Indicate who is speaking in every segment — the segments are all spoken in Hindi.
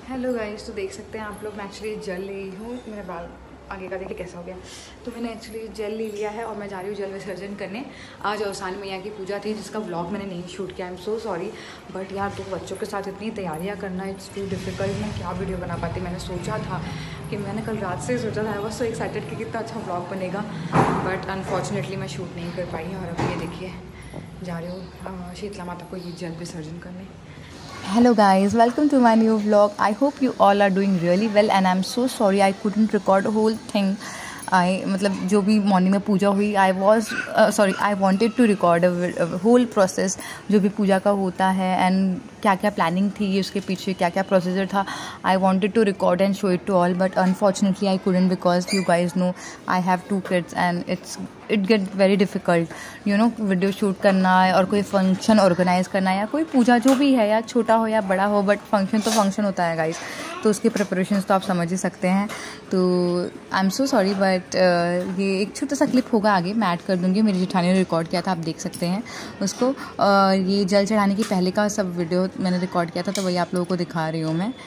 Speaker 1: हेलो गाइस, तो देख सकते हैं आप लोग, मैं एक्चुअली जेल ली हूँ। मेरा बाल आगे का देखिए कैसा हो गया। तो मैंने एक्चुअली जेल ले लिया है और मैं जा रही हूँ जल विसर्जन करने। आज अवसान मैया की पूजा थी जिसका व्लॉग मैंने नहीं शूट किया। I am so sorry, but यार तो बच्चों के साथ इतनी तैयारियाँ करना इट्स टू डिफ़िकल्ट। मैं क्या वीडियो बना पाती। मैंने सोचा था कि मैंने कल रात से सोचा था, आई वॉज सो एक्साइटेड कि कितना अच्छा व्लॉग बनेगा, बट अनफॉर्चुनेटली मैं शूट नहीं कर पाई। और अब ये देखिए जा रही हूँ शीतला माता को ये जल विसर्जन करने।
Speaker 2: Hello guys, welcome to my new vlog. I hope you all are doing really well and I'm so sorry I couldn't record the whole thing. मतलब जो भी मॉर्निंग में पूजा हुई I wanted to record whole process जो भी पूजा का होता है एंड क्या क्या प्लानिंग थी उसके पीछे, क्या क्या प्रोसीजर था। I wanted to record and show it to all but unfortunately I couldn't because you guys know I have 2 kids and it get very difficult video shoot करना और कोई फंक्शन ऑर्गेनाइज करना या कोई पूजा जो भी है, या छोटा हो या बड़ा हो, बट फंक्शन तो फंक्शन होता है गाइज। तो उसकी प्रिपरेशंस तो आप समझ ही सकते हैं। तो I am so sorry but ये एक छोटा सा क्लिप होगा आगे, मैं ऐड कर दूँगी। मेरी जेठानी ने रिकॉर्ड किया था, आप देख सकते हैं उसको। ये जल चढ़ाने की पहले का सब वीडियो मैंने रिकॉर्ड किया था, तो वही आप लोगों को दिखा रही हूँ मैं।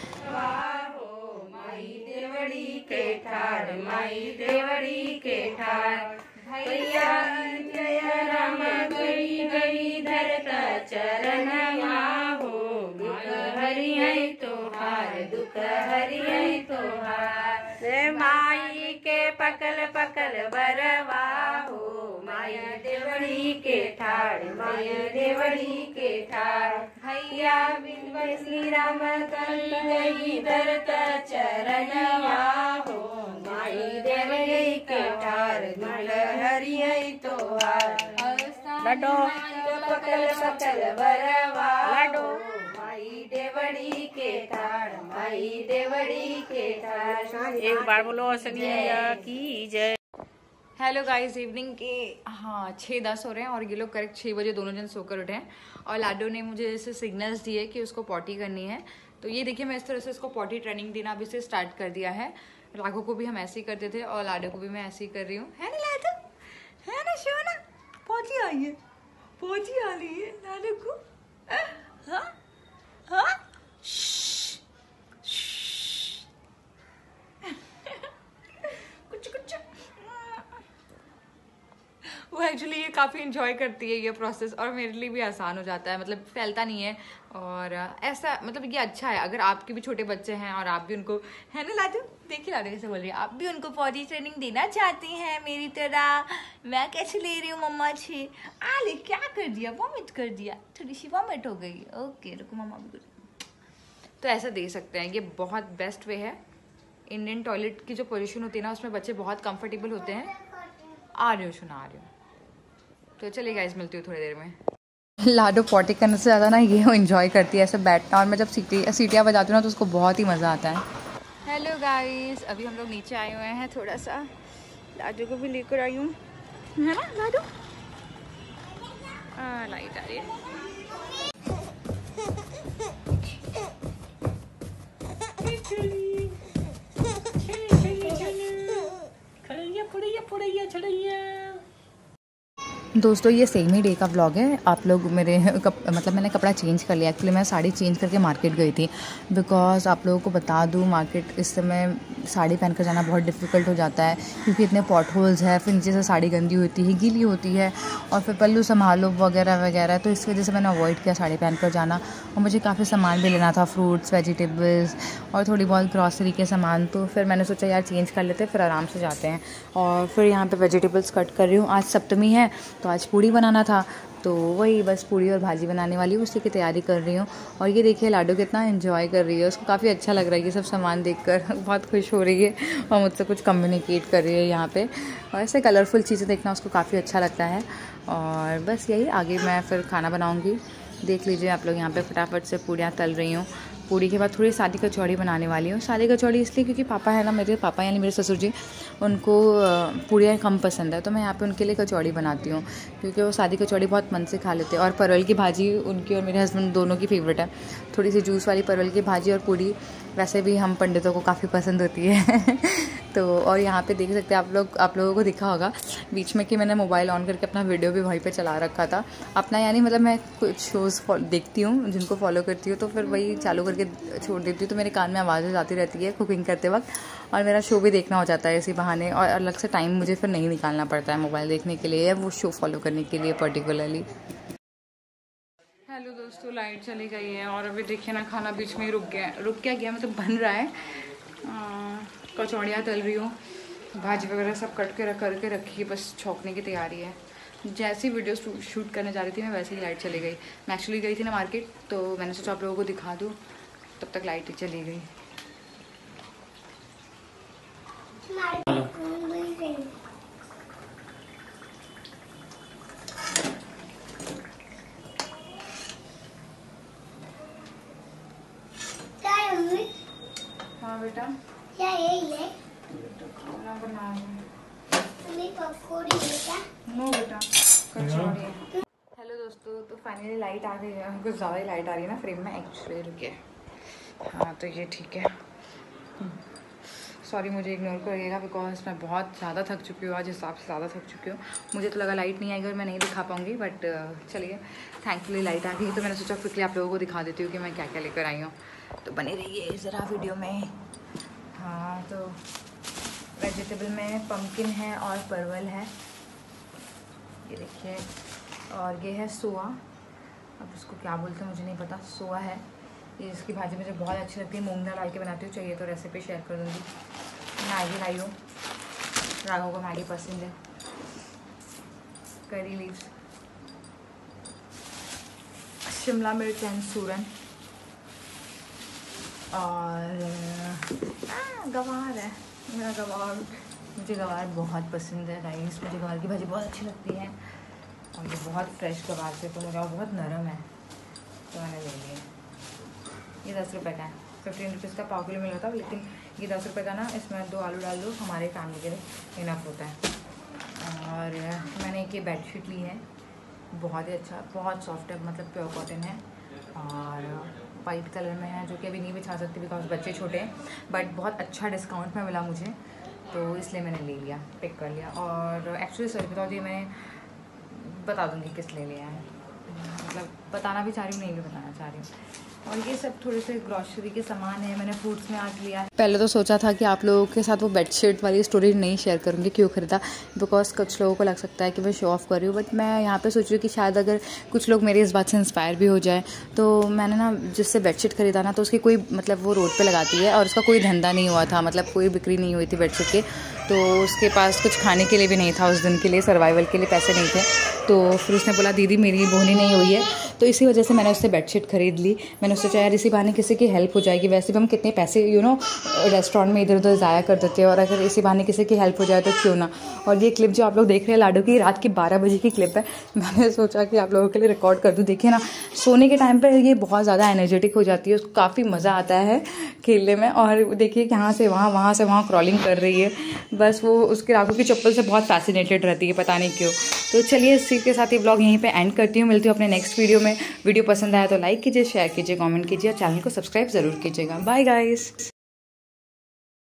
Speaker 3: भैया जय राम गई गई धरता चरण हो, दुख हरि तोहार, दुख हरि तोहार। माई के पकल पकल बरवा हो, माई देवड़ी के ठाड़, माई देवड़ी के ठाड़। भैया बिन श्री राम गई गई धरता चरण हो, माई देवड़ी के ठाड़, दुख हरि तोहार। लडो पकल पकल बरवा लडो, माई देवड़ी के ठाड़, माई देवड़ी के ठाड़। एक बार बोलो असनिया की जय।
Speaker 1: हेलो गाइस, इवनिंग के 6:10 हो रहे हैं और ये लोग करेक्ट 6 बजे दोनों जन सोकर उठे हैं। और लाडो ने मुझे ऐसे सिग्नल्स दिए कि उसको पॉटी करनी है। तो ये देखिए मैं इस तरह से इसको पॉटी ट्रेनिंग देना अभी से स्टार्ट कर दिया है। राघव को भी हम ऐसे ही करते थे और लाडो को भी मैं ऐसे ही कर रही हूँ। है ना लाडो, है ना शोना? पॉटी आई है, पॉटी आ रही है लाडो को। हाँ हाँ वो एक्चुअली ये काफ़ी इन्जॉय करती है ये प्रोसेस, और मेरे लिए भी आसान हो जाता है, मतलब फैलता नहीं है। और ऐसा मतलब ये अच्छा है अगर आपके भी छोटे बच्चे हैं और आप भी उनको, है ना लाडू? देखिए लाडू कैसे बोल रही है, आप भी उनको पॉटी ट्रेनिंग देना चाहती हैं मेरी तरह। मैं कैसे ले रही हूँ मम्मा छे? आले क्या कर दिया, वॉमिट कर दिया, थोड़ी सी वॉमिट हो गई। ओके रुको मम्मा भी तो ऐसा दे सकते हैं। ये बहुत बेस्ट वे है। इंडियन टॉयलेट की जो पोजीशन होती है ना, उसमें बच्चे बहुत कंफर्टेबल होते हैं। आ रही हो सुना, आ रही हो। तो चलिए गाइस, मिलती हूँ थोड़ी देर में।
Speaker 2: लाडो पॉटी करने से ज़्यादा ना ये एंजॉय करती है ऐसे बैठना, और मैं जब सीटियाँ बजाती हूँ ना तो उसको बहुत ही मज़ा आता है।
Speaker 1: हेलो गाइस, अभी हम लोग नीचे आए हुए हैं थोड़ा सा। लाडो को भी लेकर आई हूँ, है ना लाडो? लाइट आ रही है।
Speaker 2: दोस्तों ये सेम ही डे का व्लॉग है। आप लोग मेरे मतलब मैंने कपड़ा चेंज कर लिया। एक्चुअली मैं साड़ी चेंज करके मार्केट गई थी, बिकॉज आप लोगों को बता दूँ मार्केट इस समय साड़ी पहन कर जाना बहुत डिफ़िकल्ट हो जाता है, क्योंकि इतने पॉट होल्स है, फिर नीचे से साड़ी गंदी होती है, गीली होती है, और फिर पल्लू संभालो वगैरह वगैरह। तो इस वजह से मैंने अवॉइड किया साड़ी पहन कर जाना। और मुझे काफ़ी सामान भी लेना था, फ्रूट्स, वेजिटेबल्स और थोड़ी बहुत ग्रॉसरी के सामान। तो फिर मैंने सोचा यार चेंज कर लेते, फिर आराम से जाते हैं। और फिर यहाँ पर वेजिटेबल्स कट कर रही हूँ। आज सप्तमी है तो आज पूड़ी बनाना था, तो वही बस पूड़ी और भाजी बनाने वाली हूँ, उसी की तैयारी कर रही हूँ। और ये देखिए लाडो कितना एंजॉय कर रही है, उसको काफ़ी अच्छा लग रहा है ये सब सामान देखकर। बहुत खुश हो रही है और मुझसे कुछ कम्युनिकेट कर रही है यहाँ पे। और ऐसे कलरफुल चीज़ें देखना उसको काफ़ी अच्छा लगता है। और बस यही, आगे मैं फिर खाना बनाऊँगी। देख लीजिए आप लोग, यहाँ पे फटाफट से पूड़ियाँ तल रही हूँ। पूड़ी के बाद थोड़ी सादी कचौड़ी बनाने वाली हूँ। सादी कचौड़ी इसलिए क्योंकि पापा है ना, मेरे पापा यानी मेरे ससुर जी, उनको पूड़ियाँ कम पसंद है, तो मैं यहाँ पे उनके लिए कचौड़ी बनाती हूँ, क्योंकि वो सादी कचौड़ी बहुत मन से खा लेते हैं। और परवल की भाजी उनकी और मेरे हस्बैंड दोनों की फेवरेट है। थोड़ी सी जूस वाली परवल की भाजी और पूड़ी वैसे भी हम पंडितों को काफ़ी पसंद होती है। तो और यहाँ पे देख सकते हैं आप लोगों को दिखा होगा बीच में कि मैंने मोबाइल ऑन करके अपना वीडियो भी वहीं पे चला रखा था अपना, यानी मतलब मैं कुछ शोज़ देखती हूँ जिनको फॉलो करती हूँ, तो फिर वही चालू करके छोड़ देती हूँ, तो मेरे कान में आवाज़ें आती रहती है कुकिंग करते वक्त, और मेरा शो भी देखना हो जाता है इसी बहाने, और अलग से टाइम मुझे फिर नहीं निकालना पड़ता है मोबाइल देखने के लिए या वो शो फॉलो करने के लिए पर्टिकुलरली।
Speaker 1: हेलो दोस्तों, लाइट चली गई है और अभी देखिए ना खाना बीच में ही रुक गया मतलब बन रहा है। कचौड़ियाँ तल रही हूँ, भाजी वगैरह सब कट के करके रखी है, बस छौंकने की तैयारी है। जैसी वीडियो शूट करने जा रही थी मैं वैसे ही लाइट चली गई। मैं एक्चुअली गई थी ना मार्केट, तो मैंने सोचा आप लोगों को दिखा दूँ, तब तक लाइट ही चली गई। हाँ बेटा,
Speaker 3: क्या है ये?
Speaker 1: खाना बना
Speaker 3: पकौड़ी है क्या?
Speaker 1: नो बेटा, कचौड़ी। हेलो दोस्तों, तो फाइनली लाइट आ गई है, कुछ ज़्यादा ही लाइट आ रही है ना फ्रेम में एक्चुअली, रुके। हाँ तो ये ठीक है, सॉरी मुझे इग्नोर करिएगा बिकॉज मैं बहुत ज़्यादा थक चुकी हूँ, आज हिसाब से ज़्यादा थक चुकी हूँ। मुझे तो लगा लाइट नहीं आएगी और मैं नहीं दिखा पाऊँगी, बट चलिए थैंकफुली लाइट आ गई, तो मैंने सोचा क्विकली आप लोगों को दिखा देती हूँ कि मैं क्या क्या लेकर आई हूँ, तो बने रहिए ज़रा वीडियो में। हाँ तो वेजिटेबल में पम्पकिन है और परवल है, ये देखिए, और ये है सोआ, अब इसको क्या बोलते हैं मुझे नहीं पता, सोआ है ये, इसकी भाजी मुझे बहुत अच्छी लगती है, मूंग दाल डाल के बनाती हूँ, चाहिए तो रेसिपी शेयर कर दूँगी। मैगी लाई हूँ, राघव को मैगी पसंद है, करी लीव्स, शिमला मिर्च एंड सूरन, और गवार है मेरा गवार, मुझे गवार बहुत पसंद है राइस, मुझे गवार की भाजी बहुत अच्छी लगती है, और ये बहुत फ्रेश गवार से, तो मुझे बहुत नरम है, तो मैंने ले लिया। ये 10 रुपये का है, 15 रुपीज़ का पाव किलो मिला था, लेकिन ये 10 रुपये का ना, इसमें 2 आलू डाल दो, हमारे फैमिली के लिए इनफ होता है। और मैंने एक ये बेडशीट ली है, बहुत ही अच्छा, बहुत सॉफ्ट है, मतलब प्योर कॉटन है, और वाइट कलर में है, जो कि अभी नहीं बिछा सकती बिकॉज बच्चे छोटे हैं, बट बहुत अच्छा डिस्काउंट में मिला मुझे, तो इसलिए मैंने ले लिया, पिक कर लिया। और एक्चुअली सर बताओ जी, मैं बता दूँगी किस ले लिया है, मतलब बताना भी चाह रही हूँ, नहीं भी बताना चाह रही हूँ। और ये सब थोड़े से ग्रॉसरी के सामान है, मैंने फ्रूट्स में आज लिया है।
Speaker 2: पहले तो सोचा था कि आप लोगों के साथ वो बेडशीट वाली स्टोरी नहीं शेयर करूँगी क्यों ख़रीदा, बिकॉज कुछ लोगों को लग सकता है कि मैं शो ऑफ़ कर रही हूँ, बट मैं यहाँ पे सोच रही हूँ कि शायद अगर कुछ लोग मेरी इस बात से इंस्पायर भी हो जाए। तो मैंने ना जिससे बेडशीट ख़रीदा ना, तो उसकी कोई मतलब वो रोड पे लगाती है और उसका कोई धंधा नहीं हुआ था, मतलब कोई बिक्री नहीं हुई थी बेडशीट के, तो उसके पास कुछ खाने के लिए भी नहीं था उस दिन के लिए, सर्वाइवल के लिए पैसे नहीं थे, तो फिर उसने बोला दीदी मेरी बोनी नहीं हुई है, तो इसी वजह से मैंने उससे बेडशीट ख़रीद ली। मैंने सोचा यार इसी बहाने किसी की हेल्प हो जाएगी, वैसे भी हम कितने पैसे रेस्टोरेंट में इधर उधर ज़ाया कर देते हैं, और अगर इसी बहाने किसी की हेल्प हो जाए तो क्यों ना। और ये क्लिप जो आप लोग देख रहे हैं लाडू की, रात की 12 बजे की क्लिप है, मैंने सोचा कि आप लोगों के लिए रिकॉर्ड कर दूँ। देखिए ना, सोने के टाइम पर ये बहुत ज़्यादा एनर्जेटिक हो जाती है, उसको काफ़ी मज़ा आता है खेलने में, और देखिए कि यहाँ से वहाँ क्रॉलिंग कर रही है, बस वो उसके राघव की चप्पल से बहुत फैसिनेटेड रहती है, पता नहीं क्यों। तो चलिए इसी के साथ ये ब्लॉग यहीं पे एंड करती हूँ, मिलती हूँ अपने नेक्स्ट वीडियो में। वीडियो पसंद आया तो लाइक कीजिए, शेयर कीजिए, कमेंट कीजिए, और चैनल को सब्सक्राइब ज़रूर कीजिएगा। Bye guys.